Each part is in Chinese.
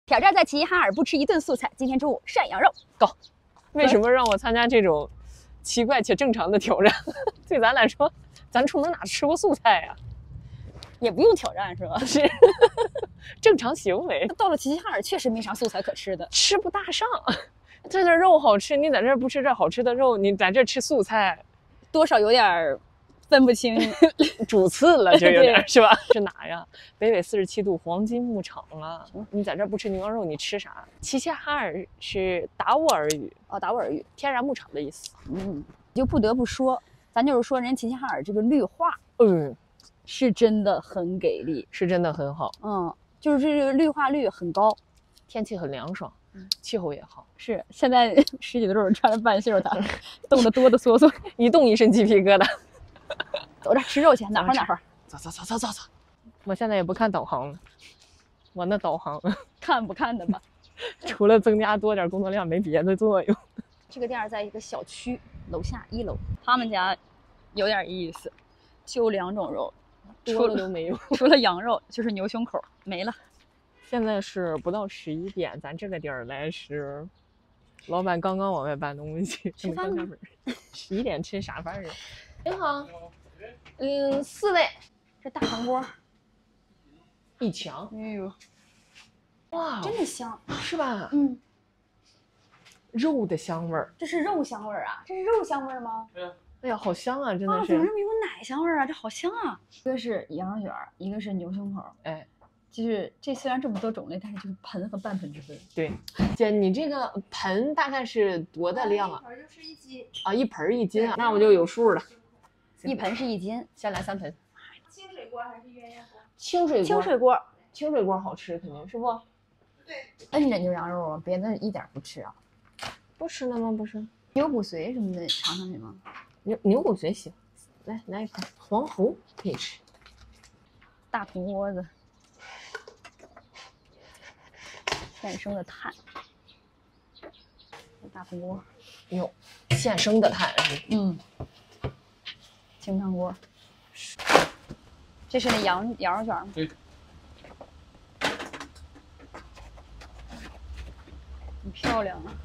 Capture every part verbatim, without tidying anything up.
挑战在齐齐哈尔不吃一顿素菜。今天中午涮羊肉。 Go！ 为什么让我参加这种奇怪且正常的挑战？对咱来说，咱出门哪吃过素菜呀、啊？ 也不用挑战是吧？ 是正常行为。 到了齐齐哈尔，确实没啥素菜可吃的， 吃不大上。这的肉好吃，你在这儿不吃这好吃的肉，你在这儿吃素菜， 多少有点分不清主次了，就有点是吧？是哪呀？北纬四十七度黄金牧场啊！你在这儿不吃牛羊肉，你吃啥？齐齐哈尔是达斡尔语哦，达斡尔语， 天然牧场的意思。 嗯，就不得不说，咱就是说人齐齐哈尔这个绿化， 嗯， 是真的很给力， 是真的很好。 嗯，就是这个绿化率很高， 天气很凉爽，气候也好。 是现在十几度穿着半袖的，冻得哆哆嗦嗦， 一冻一身鸡皮疙瘩。 走着吃肉去，哪会儿哪会儿。 走走走走走走。我现在也不看导航了，我那导航看不看的吧， 除了增加多点工作量没别的作用。 这个店在一个小区楼下一楼，他们家有点意思，就两种肉， 多了都没有， 除了羊肉就是牛胸口没了。 现在是不到十一点，咱这个点儿来是，老板刚刚往外搬东西， 吃饭吗？ 十一点吃啥饭啊？您好，嗯，四位， 这大盘锅一墙， 哎呦， 哇， 真的香， 是吧？ 嗯， 肉的香味儿， 这是肉香味儿啊？这是肉香味儿吗？ 对啊。哎呀，好香啊，真的是。 啊，怎么这么有奶香味儿啊？这好香啊！一个是羊肉卷，一个是牛胸口， 哎。 就是这虽然这么多种类，但是就是盆和半盆之分。 对，姐，你这个盆大概是多大量啊？ 一盆就是一斤啊，一盆一斤啊，那我就有数了。 一盆是一斤， 先来三盆。 清水锅还是鸳鸯锅？ 清水锅。 清水锅， 清水锅好吃，肯定是不？ 对。 摁着牛羊肉啊，别的一点不吃啊。 不吃了吗？不是。 牛骨髓什么的尝尝去吗？ 牛牛骨髓行，来来一盘。黄喉可以吃。 大铜锅子。现生的炭，大铜锅， 哟，现生的炭， 嗯，清汤锅，这是那羊羊肉卷吗？ 对， 很漂亮啊。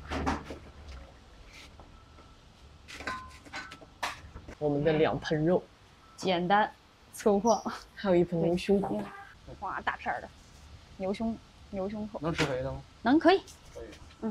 我们的两盆肉， 简单粗犷， 还有一盆牛胸口， 哇，大片的牛胸。牛胸口能吃肥的吗？ 能，可以。 可以。 嗯，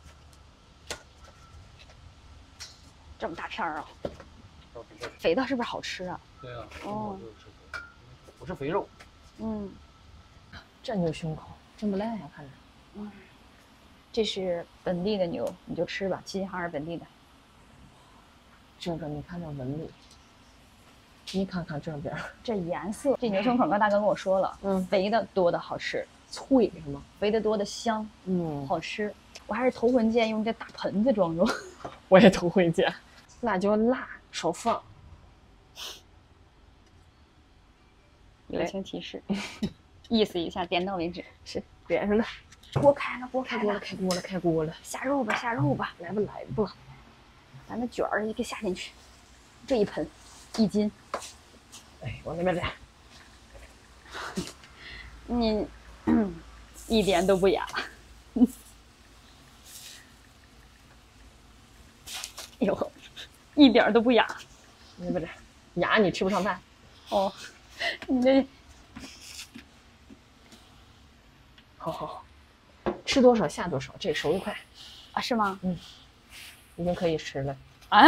这么大片儿啊！肥的是不是好吃啊？ 对啊。 哦。 不是肥肉。 嗯。 这牛胸口真不赖呀，看着。 嗯。这是本地的牛，你就吃吧，齐齐哈尔本地的。 这个你看这纹路，你看看这边， 这颜色，这牛胸口刚大哥跟我说了，嗯，肥的多的好吃。 脆是吗？ 肥得多的香， 嗯， 好吃。我还是头回见用这大盆子装肉， 我也头回见。辣椒辣，少放。 友情提示，意思一下，点到为止。 是点上了。 锅开了，锅开锅了，开锅了，开锅了。 下肉吧，下肉吧， 来吧，来吧。 咱的卷儿也给下进去，这一盆，一斤。 哎，往那边来。 你。嗯，一点都不哑。哎呦，一点都不哑。 你不是哑，你吃不上饭。 哦，你这， 好好好，吃多少下多少，这熟得快。 啊，是吗？ 嗯，已经可以吃了。 啊，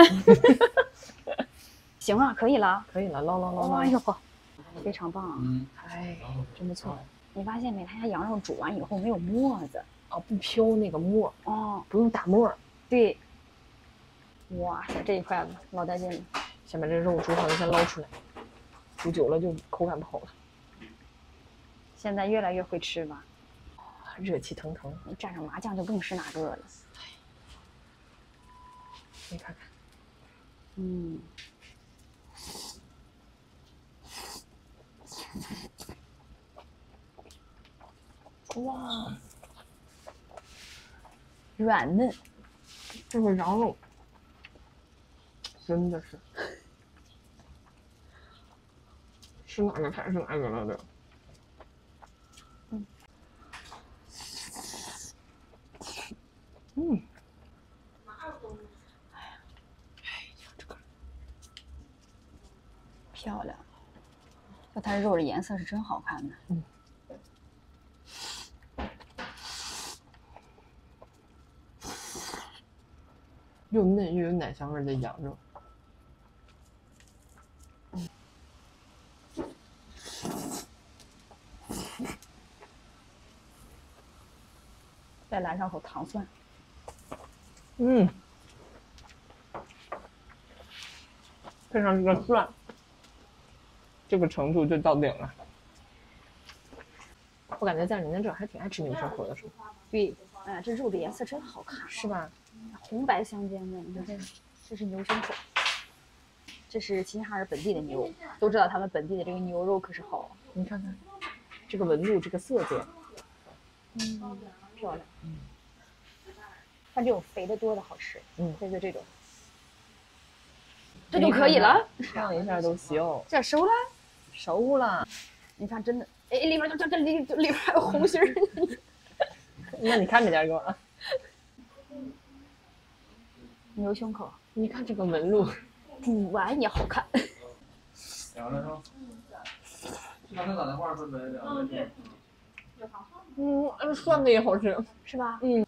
行啊，可以了， 可以了，捞捞捞捞。 哎呦呵，非常棒。 嗯， 哎，真不错。 你发现没？他家羊肉煮完以后没有沫子， 哦，不飘那个沫， 哦， 不用打沫。 对。哇塞，这一块子老带劲了。 先把这肉煮好了，先捞出来，煮久了就口感不好了。 现在越来越会吃吧？ 热气腾腾， 你蘸上麻酱就更是那个了。 你看看， 嗯。哇，软嫩， 这个羊肉真的是是哪个菜是哪个来的？ 嗯， 嗯， 漂亮。就它肉的颜色是真好看的。 嗯。又嫩又有奶香味的羊肉。 再来上口糖蒜。 嗯。配上这个蒜，这个程度就到顶了。我感觉在人家这儿还挺爱吃牛胸口的，是吧？ 对，哎呀，这肉的颜色真好看， 是吧？ 红白相间的，你看这，这是牛胸口，这是齐齐哈尔本地的牛，都知道他们本地的这个牛肉可是好。 你看看，这个纹路，这个色泽， 嗯，漂亮。嗯，像这种肥的多的好吃。 嗯， 这就这种，这就可以了。 烫一下都行。 这熟了， 熟了。 你看，真的，哎，里面就这这里里面还有红心儿。 那你看着点给我啊。 牛胸口， 你看这个纹路， 煮完也好看。 凉了是吧？刚才打电话说没凉了。 嗯，涮的也好吃， 是吧？ 嗯。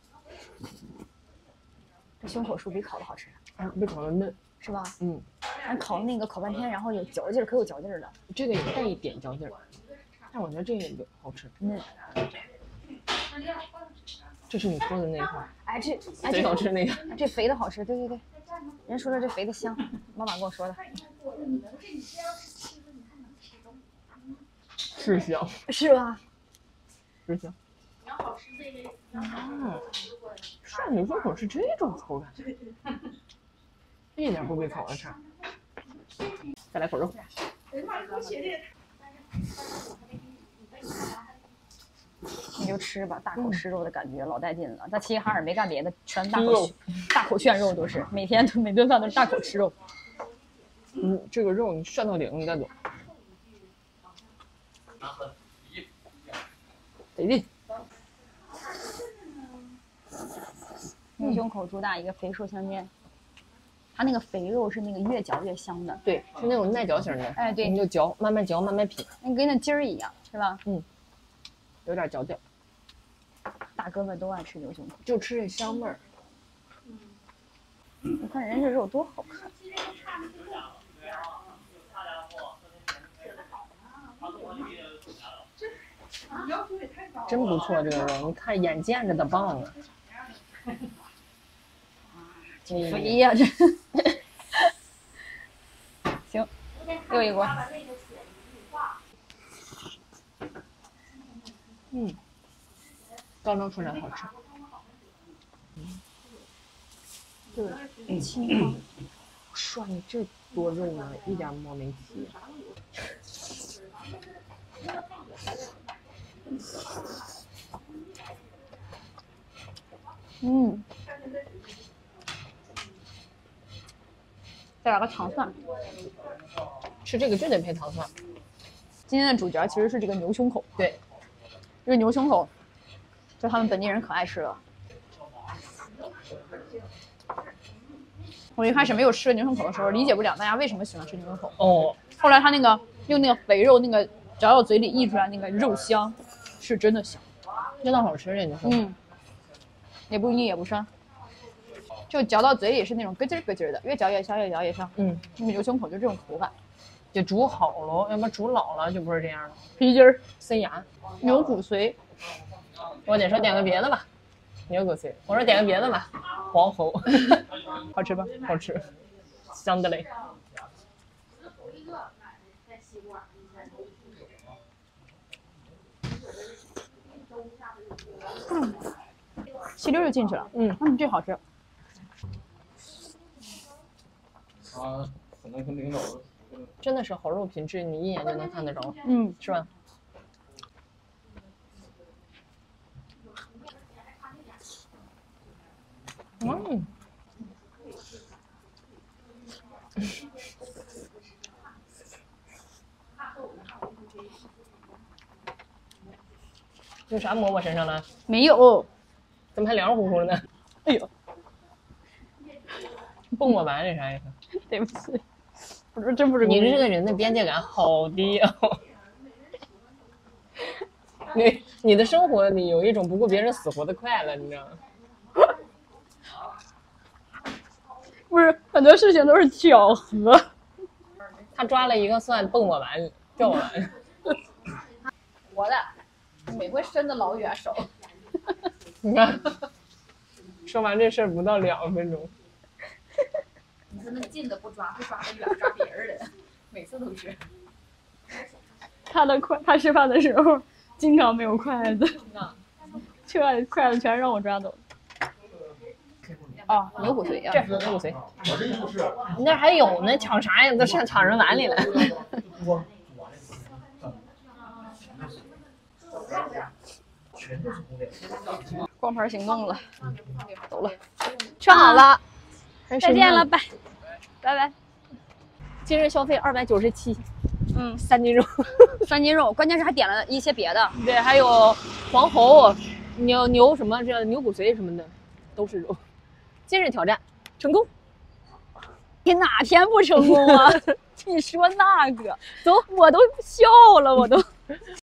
这胸口是不是比烤的好吃？ 哎，比烤的嫩， 是吧？ 嗯。 俺烤那个烤半天，然后有嚼劲儿，可有嚼劲儿了。 这个也带一点嚼劲儿，但我觉得这个也好吃。 嫩。 这是你说的那块， 哎，这哎最好吃那个， 这肥的好吃，对对对，人说了这肥的香，妈妈跟我说的。 是香， 是吧？ 是香。啊，涮牛胸口是这种口感，一点不比烤的差。再来口肉。 你就吃吧，大口吃肉的感觉老带劲了。在齐齐哈尔没干别的，全大口大口炫肉都是，每天都每顿饭都是大口吃肉。 嗯，这个肉你涮到顶，你再走。得劲。 牛胸口主打一个肥瘦相间，它那个肥肉是那个越嚼越香的。 对，是那种耐嚼型的。 哎，对， 你就嚼，慢慢嚼，慢慢品。 那跟那筋儿一样，是吧？ 嗯，有点嚼劲。 大哥们都爱吃牛胸口， 就吃这香味儿。 你看人这肉多好看。 真不错，这个肉，你看眼见着的棒啊！ 挺肥呀，这。行，又一锅。 嗯，刚蒸出来好吃。 对，清汤。 涮的这多肉呢，一点沫没起。 嗯，再来个糖蒜， 吃这个就得配糖蒜。 今天的主角其实是这个牛胸口， 对， 这个牛胸口，就他们本地人可爱吃了。我一开始没有吃牛胸口的时候，理解不了大家为什么喜欢吃牛胸口。 哦， 后来他那个用那个肥肉那个嚼到嘴里溢出来那个肉香，是真的香， 真的好吃这牛胸口。 嗯，也不腻也不膻，就嚼到嘴里是那种咯吱咯吱的，越嚼越香，越嚼越香。 嗯， 那个牛胸口就这种口感， 得煮好了，要不然煮老了就不是这样了。 皮筋儿、 塞牙， 牛骨髓。 我得说点个别的吧，牛骨髓。我说点个别的吧，黄喉， 好吃吧？ 好吃，香的嘞。 嗯，吸溜就进去了。 嗯嗯，这好吃。 他可能跟领导真的是好肉品质，你一眼就能看得着。 嗯， 是吧？嗯。有啥抹我身上了？ 没有， 怎么还凉乎乎的呢？ 哎呦，蹦我丸是啥意思？ 对不起，不是真不是故意。 你这个人的边界感好低哦。你你的生活里有一种不顾别人死活的快乐，你知道吗？ 不是很多事情都是巧合。 他抓了一个蒜蹦我丸，掉我丸。 活的，每回伸的老远手。 你看，说完这事儿不到两分钟。 你说那近的不抓，不抓的远抓别人的，每次都是。 他的筷，他吃饭的时候经常没有筷子，这筷子全让我抓走。 哦，牛骨髓啊， 这牛骨髓。你那还有呢，抢啥呀？都上抢人碗里了。 光盘行动了，走了， 吃好了， 再见了，拜，拜拜。 今日消费二百九十七， 嗯， 三斤肉， 三斤肉，关键是还点了一些别的， 对，还有黄喉、牛牛什么这牛骨髓什么的，都是肉。今日挑战成功， 你哪天不成功啊？你说那个，走，我都笑了，我都。